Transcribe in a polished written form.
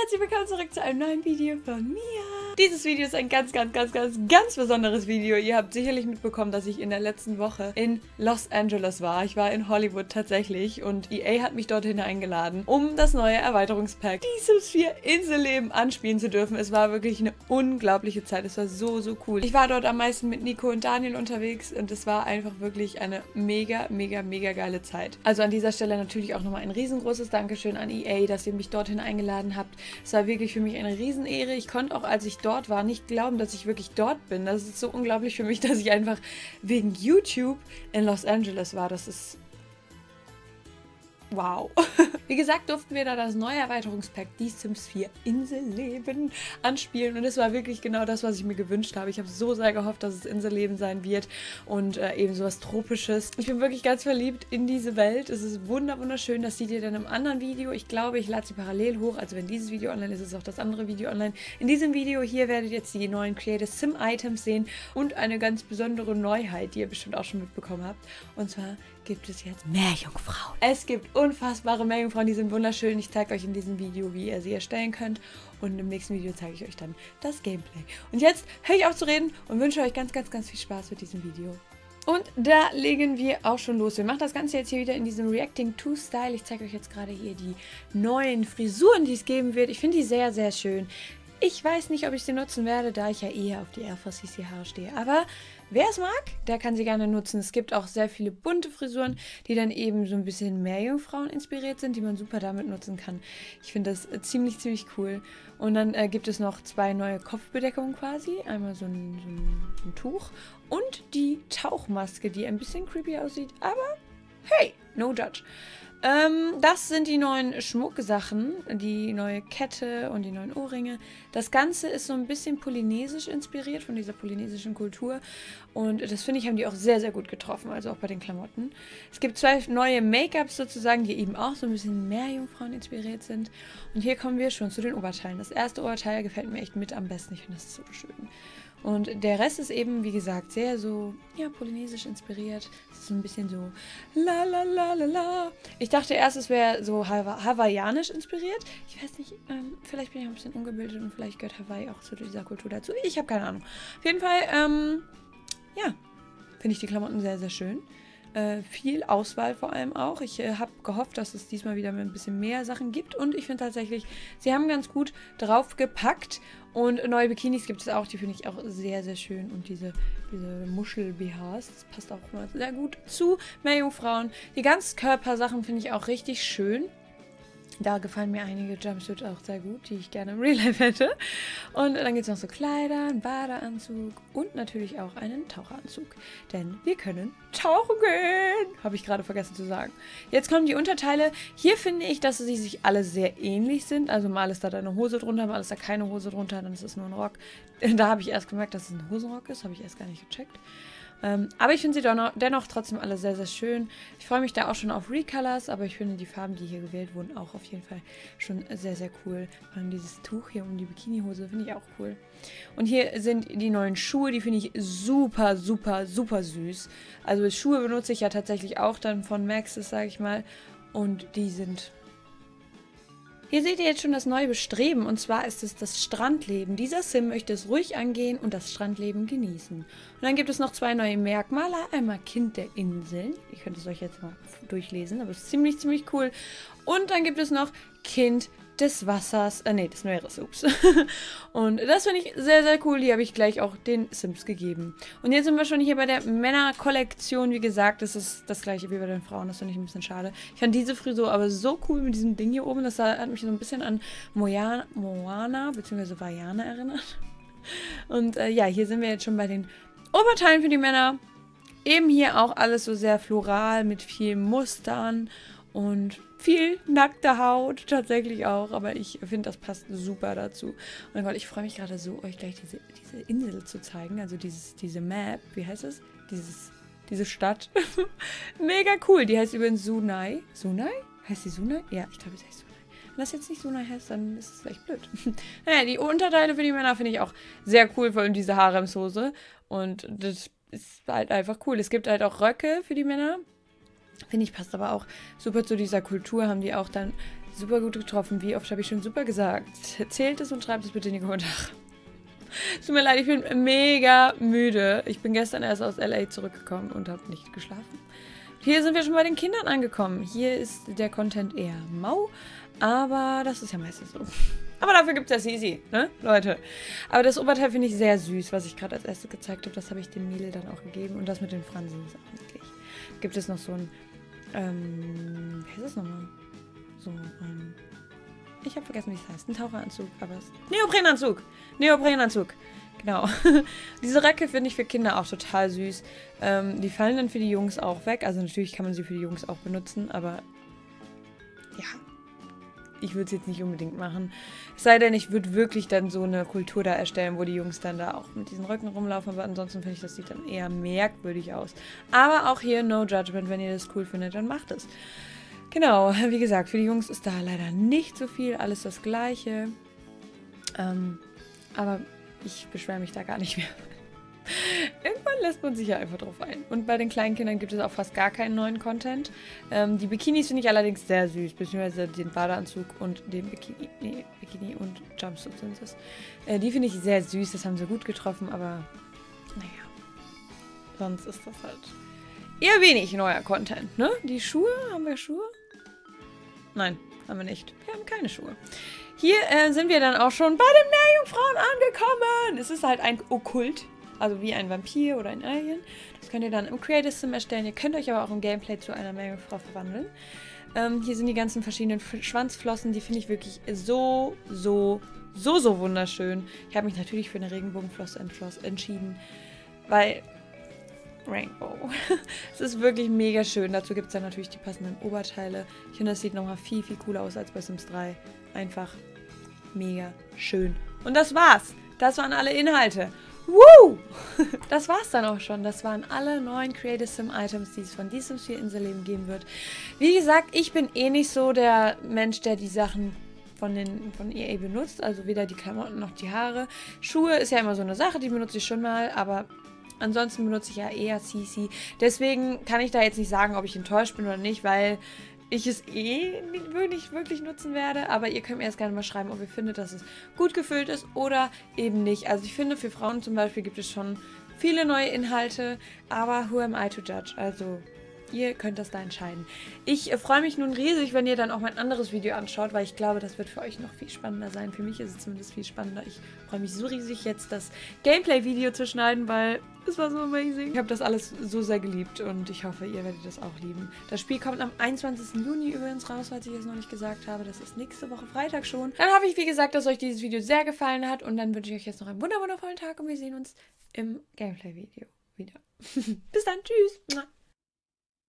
herzlich willkommen zurück zu einem neuen Video von mir. Dieses Video ist ein ganz besonderes Video. Ihr habt sicherlich mitbekommen, dass ich in der letzten Woche in Los Angeles war. Ich war in Hollywood tatsächlich und EA hat mich dorthin eingeladen, um das neue Erweiterungspack Die Sims 4 Inselleben anspielen zu dürfen. Es war wirklich eine unglaubliche Zeit. Es war so cool. Ich war dort am meisten mit Nico und Daniel unterwegs und es war einfach wirklich eine mega geile Zeit. Also an dieser Stelle natürlich auch nochmal ein riesengroßes Dankeschön an EA, dass ihr mich dorthin eingeladen habt. Es war wirklich für mich eine Riesenehre. Ich konnte auch, als ich dort war, nicht glauben, dass ich wirklich dort bin. Das ist so unglaublich für mich, dass ich einfach wegen YouTube in Los Angeles war. Das ist... wow. Wie gesagt, durften wir da das neue Erweiterungspack Die Sims 4 Inselleben anspielen und es war wirklich genau das, was ich mir gewünscht habe. Ich habe so sehr gehofft, dass es Inselleben sein wird und eben sowas Tropisches. Ich bin wirklich ganz verliebt in diese Welt. Es ist wunderschön. Das seht ihr dann im anderen Video. Ich glaube, ich lade sie parallel hoch. Also wenn dieses Video online ist, ist auch das andere Video online. In diesem Video hier werdet ihr jetzt die neuen Creative Sim Items sehen und eine ganz besondere Neuheit, die ihr bestimmt auch schon mitbekommen habt. Und zwar gibt es jetzt Meerjungfrauen. Es gibt unfassbare Meerjungfrauen, die sind wunderschön. Ich zeige euch in diesem Video, wie ihr sie erstellen könnt. Und im nächsten Video zeige ich euch dann das Gameplay. Und jetzt höre ich auf zu reden und wünsche euch ganz viel Spaß mit diesem Video. Und da legen wir auch schon los. Wir machen das Ganze jetzt hier wieder in diesem Reacting to Style. Ich zeige euch jetzt gerade hier die neuen Frisuren, die es geben wird. Ich finde die sehr schön. Ich weiß nicht, ob ich sie nutzen werde, da ich ja eher auf die Air Force CC Haare stehe. Aber wer es mag, der kann sie gerne nutzen. Es gibt auch sehr viele bunte Frisuren, die dann eben so ein bisschen Meerjungfrauen inspiriert sind, die man super damit nutzen kann. Ich finde das ziemlich cool. Und dann gibt es noch zwei neue Kopfbedeckungen quasi. Einmal so ein Tuch und die Tauchmaske, die ein bisschen creepy aussieht. Aber hey, no judge. Das sind die neuen Schmucksachen, die neue Kette und die neuen Ohrringe. Das Ganze ist so ein bisschen polynesisch inspiriert, von dieser polynesischen Kultur. Und das finde ich, haben die auch sehr gut getroffen, also auch bei den Klamotten. Es gibt zwei neue Make-ups sozusagen, die eben auch so ein bisschen Meerjungfrauen inspiriert sind. Und hier kommen wir schon zu den Oberteilen. Das erste Oberteil gefällt mir echt mit am besten. Ich finde das so schön. Und der Rest ist eben, wie gesagt, sehr so, ja, polynesisch inspiriert. Es ist so ein bisschen so la. Ich dachte erst, es wäre so hawaiianisch inspiriert. Ich weiß nicht, vielleicht bin ich ein bisschen ungebildet und vielleicht gehört Hawaii auch zu dieser Kultur dazu. Ich habe keine Ahnung. Auf jeden Fall, ja, finde ich die Klamotten sehr schön. Viel Auswahl vor allem auch. Ich habe gehofft, dass es diesmal wieder ein bisschen mehr Sachen gibt und ich finde tatsächlich, sie haben ganz gut drauf gepackt und neue Bikinis gibt es auch, die finde ich auch sehr schön und diese Muschel-BHs, das passt auch immer sehr gut zu Meerjungfrauen. Die Ganzkörpersachen finde ich auch richtig schön. Da gefallen mir einige Jumpsuits auch sehr gut, die ich gerne im Real Life hätte. Und dann gibt es noch so Kleider, einen Badeanzug und natürlich auch einen Taucheranzug. Denn wir können tauchen gehen. Habe ich gerade vergessen zu sagen. Jetzt kommen die Unterteile. Hier finde ich, dass sie sich alle sehr ähnlich sind. Also mal ist da eine Hose drunter, mal ist da keine Hose drunter, dann ist es nur ein Rock. Da habe ich erst gemerkt, dass es ein Hosenrock ist. Habe ich erst gar nicht gecheckt. Aber ich finde sie dennoch trotzdem alle sehr schön. Ich freue mich da auch schon auf Recolors, aber ich finde die Farben, die hier gewählt wurden, auch auf jeden Fall schon sehr cool. Vor allem dieses Tuch hier um die Bikinihose finde ich auch cool. Und hier sind die neuen Schuhe, die finde ich super süß. Also Schuhe benutze ich ja tatsächlich auch dann von Maxis, sage ich mal. Und die sind... Hier seht ihr jetzt schon das neue Bestreben und zwar ist es das Strandleben. Dieser Sim möchte es ruhig angehen und das Strandleben genießen. Und dann gibt es noch zwei neue Merkmale. Einmal Kind der Inseln. Ihr könnt es euch jetzt mal durchlesen, aber es ist ziemlich cool. Und dann gibt es noch Kind des Wassers, des Meeres, ups. Und das finde ich sehr cool. Die habe ich gleich auch den Sims gegeben. Und jetzt sind wir schon hier bei der Männerkollektion. Wie gesagt, das ist das gleiche wie bei den Frauen. Das finde ich ein bisschen schade. Ich fand diese Frisur aber so cool mit diesem Ding hier oben. Das hat mich so ein bisschen an Moana bzw. Vaiana erinnert. Und ja, hier sind wir jetzt schon bei den Oberteilen für die Männer. Eben hier auch alles so sehr floral mit vielen Mustern und viel nackte Haut tatsächlich auch, aber ich finde, das passt super dazu. Und Gott, ich freue mich gerade so, euch gleich diese Insel zu zeigen, also diese Map, wie heißt es? Diese Stadt. Mega cool, die heißt übrigens Sunai. Sunai? Heißt die Sunai? Ja, ich glaube, es heißt Sunai. Wenn das jetzt nicht Sunai heißt, dann ist es vielleicht blöd. Naja, die Unterteile für die Männer finde ich auch sehr cool, vor allem diese Haremshose. Und das ist halt einfach cool. Es gibt halt auch Röcke für die Männer. Finde ich, passt aber auch super zu dieser Kultur, haben die auch dann super gut getroffen. Wie oft habe ich schon super gesagt? Zählt es und schreibt es bitte in die Kommentare. Es tut mir leid, ich bin mega müde. Ich bin gestern erst aus LA zurückgekommen und habe nicht geschlafen. Hier sind wir schon bei den Kindern angekommen. Hier ist der Content eher mau, aber das ist ja meistens so. Aber dafür gibt es ja Sisi, ne, Leute? Aber das Oberteil finde ich sehr süß, was ich gerade als erstes gezeigt habe. Das habe ich dem Mädel dann auch gegeben. Und das mit den Fransen ist auch niedlich. Gibt es noch so ein, wie heißt das nochmal? So ein, ich habe vergessen, wie es heißt. Ein Taucheranzug, aber es Neoprenanzug! Neoprenanzug! Genau. Diese Röcke finde ich für Kinder auch total süß. Die fallen dann für die Jungs auch weg. Also natürlich kann man sie für die Jungs auch benutzen, aber ja, ich würde es jetzt nicht unbedingt machen. Es sei denn, ich würde wirklich dann so eine Kultur da erstellen, wo die Jungs dann da auch mit diesen Röcken rumlaufen. Aber ansonsten finde ich, das sieht dann eher merkwürdig aus. Aber auch hier no judgment. Wenn ihr das cool findet, dann macht es. Genau, wie gesagt, für die Jungs ist da leider nicht so viel. Alles das Gleiche. Aber ich beschwere mich da gar nicht mehr. Irgendwann lässt man sich ja einfach drauf ein. Und bei den kleinen Kindern gibt es auch fast gar keinen neuen Content. Die Bikinis finde ich allerdings sehr süß, beziehungsweise den Badeanzug und den Bikini. Nee, Bikini und Jumpsuit sind es. Die finde ich sehr süß, das haben sie gut getroffen, aber naja. Sonst ist das halt eher wenig neuer Content, ne? Die Schuhe, haben wir Schuhe? Nein, haben wir nicht. Wir haben keine Schuhe. Hier sind wir dann auch schon bei den Meerjungfrauen angekommen. Es ist halt ein Okkult. Also wie ein Vampir oder ein Alien. Das könnt ihr dann im Creative Sim erstellen. Ihr könnt euch aber auch im Gameplay zu einer Meerjungfrau verwandeln. Hier sind die ganzen verschiedenen Schwanzflossen. Die finde ich wirklich so wunderschön. Ich habe mich natürlich für eine Regenbogenflosse entschieden. Weil Rainbow. Es ist wirklich mega schön. Dazu gibt es dann natürlich die passenden Oberteile. Ich finde, das sieht nochmal viel cooler aus als bei Sims 3. Einfach mega schön. Und das war's. Das waren alle Inhalte. Woo! Das war's dann auch schon. Das waren alle neuen Creative Sim Items, die es von The Sims 4 Inselleben geben wird. Wie gesagt, ich bin eh nicht so der Mensch, der die Sachen von EA benutzt. Also weder die Klamotten noch die Haare. Schuhe ist ja immer so eine Sache, die benutze ich schon mal, aber ansonsten benutze ich ja eher CC. Deswegen kann ich da jetzt nicht sagen, ob ich enttäuscht bin oder nicht, weil ich es nicht wirklich nutzen werde. Aber ihr könnt mir jetzt gerne mal schreiben, ob ihr findet, dass es gut gefüllt ist oder eben nicht. Also ich finde, für Frauen zum Beispiel gibt es schon viele neue Inhalte, aber who am I to judge? Also ihr könnt das da entscheiden. Ich freue mich nun riesig, wenn ihr dann auch mein anderes Video anschaut, weil ich glaube, das wird für euch noch viel spannender sein. Für mich ist es zumindest viel spannender. Ich freue mich so riesig, jetzt das Gameplay-Video zu schneiden, weil es war so amazing. Ich habe das alles so sehr geliebt und ich hoffe, ihr werdet das auch lieben. Das Spiel kommt am 21. Juni übrigens raus, falls ich es noch nicht gesagt habe. Das ist nächste Woche Freitag schon. Dann hoffe ich, wie gesagt, dass euch dieses Video sehr gefallen hat und dann wünsche ich euch jetzt noch einen wundervollen Tag und wir sehen uns im Gameplay-Video wieder. Bis dann, tschüss!